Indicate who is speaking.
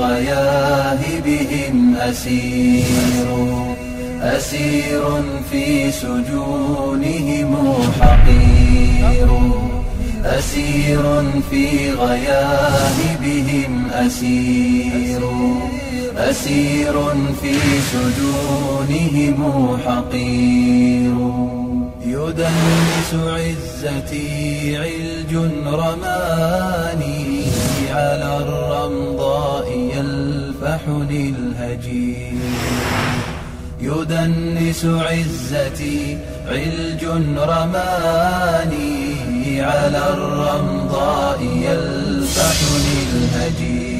Speaker 1: غياهبهم أسير في سجونهم حقير، أسير في غياهبهم أسير في سجونهم حقير. يدنس عزتي علج رماني على الرمضاء يلفحني الهجير. يدنس عزتي علج رماني على الرمضاء يلفحني الهجير.